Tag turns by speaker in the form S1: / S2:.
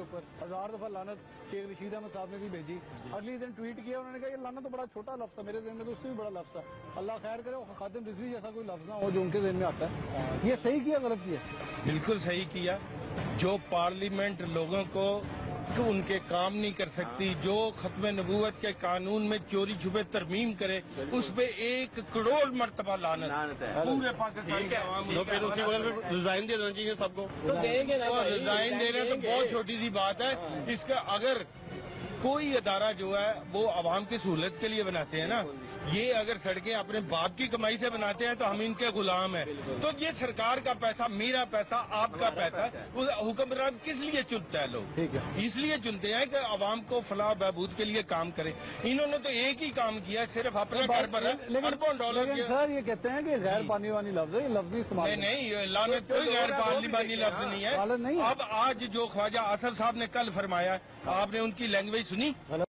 S1: ऊपर 1000 दफा लानत शेख रशीद अहमद साहब ने भी भेजी। अगली दिन ट्वीट किया उन्होंने कहा ये लानत तो बड़ा छोटा लफ्ज़ है, मेरे जहन में तो उससे भी बड़ा लफ्ज़ है। अल्लाह खैर करे वो खातिम रिजवी जैसा कोई लफ्ज़ ना हो जो उनके जहन में आता है। ये सही किया गलत किया?
S2: बिल्कुल सही किया। जो पार्लियामेंट लोगों को तो उनके काम नहीं कर सकती, जो खत्म नबूवत के कानून में चोरी छुपे तरमीम करे, उस पे 1 करोड़ मरतबा लानत है पूरे पाकिस्तान के अवाम।
S3: फिर उसी वक्त रिजाइन दे देना चाहिए सबको।
S4: तो देंगे ना,
S2: रिजाइन दे रहे तो बहुत छोटी सी बात है। इसका अगर कोई अदारा जो है वो अवाम की सहूलत के लिए बनाते हैं ना, ये अगर सड़कें अपने बाप की कमाई से बनाते हैं तो हम इनके गुलाम हैं। तो ये सरकार का पैसा, मेरा पैसा, आपका पैसा, हुक्मरान किस लिए चुनता है? लोग इसलिए चुनते हैं कि अवाम को फलाह बहबूद के लिए काम करें। इन्होंने तो एक ही काम किया, सिर्फ अपने घर पर अरबों डॉलर।
S1: सर ये कहते हैं कि गैर पार्लिमानी लफ्ज है, ये लफ्ज इस्तेमाल
S2: नहीं, लानत कोई गैर पार्लिमानी लफ्ज नहीं है। अब आज जो ख्वाजा आसफ साहब ने कल फरमाया, आपने उनकी लैंग्वेज सुनी?